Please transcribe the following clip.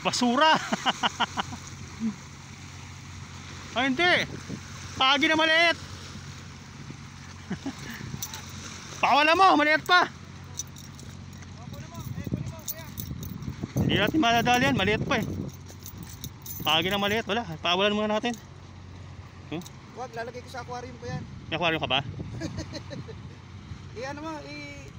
Basura. Ay hindi. Pagi na maliit. Pakawalan mo, maliit pa. Hindi natin madadali yan, maliit pa eh. Pagi na maliit, wala. Pakawalan muna natin. Wag, lalagay ko sa aquarium ko yan. May aquarium ka ba? Ano mo,